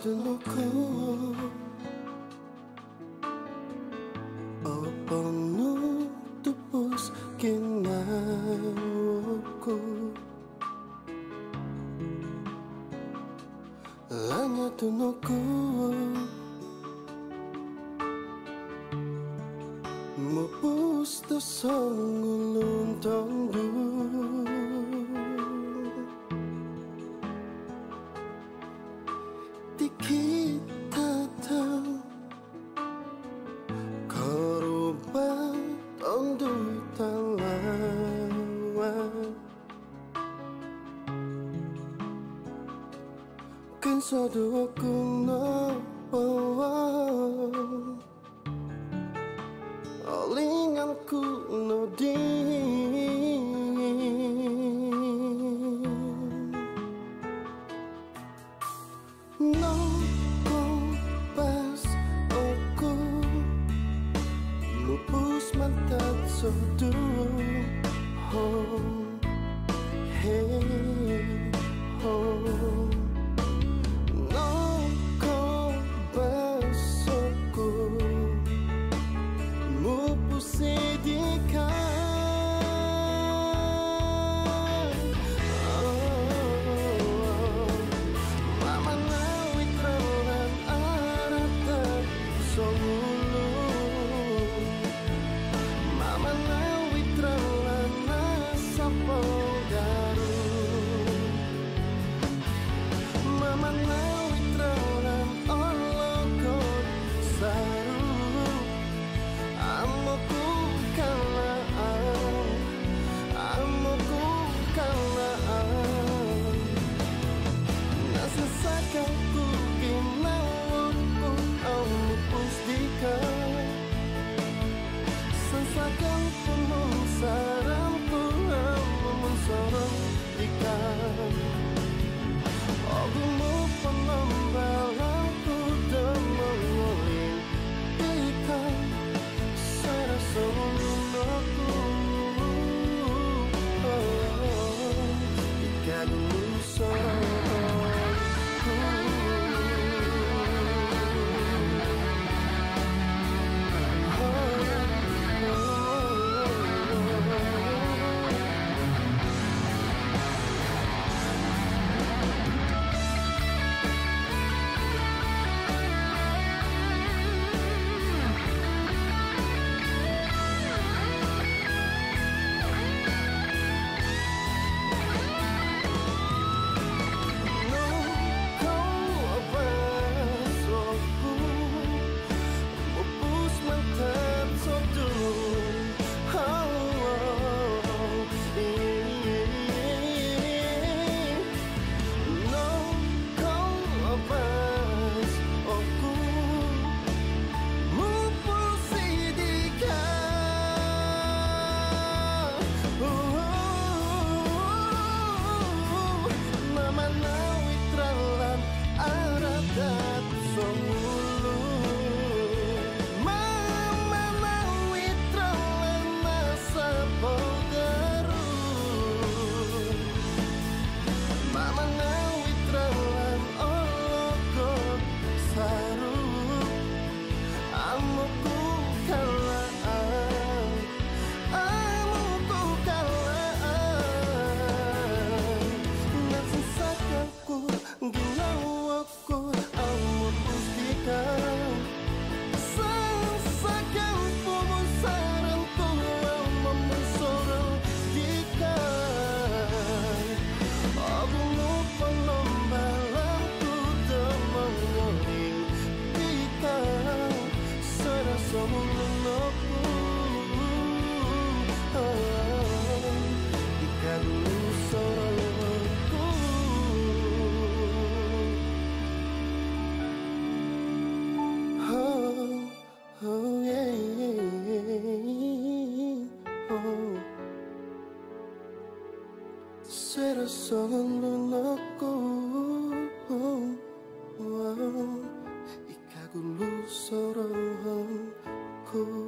tunuku apa nutupus kinaku lanya tunuku mupus tasangulun tangdu dikit tatang karuba tangdu talawan kan sadu aku napawang alinganku nodi no kompas aku lupus mantat sodu home hey home no kompas aku sedihkan mama nawit rawan arata songulu mama nawit rawan nasapo daru mama nawit rawan olokot saru amoku Nasasakanku ginawaku ampus dikau Sasakan pemung saramku amun sorong dikau Ogumu penembalanku demenguling dikau Serasa menunokku dikau sorong Serasa ngelunaku Ika gulu sorongku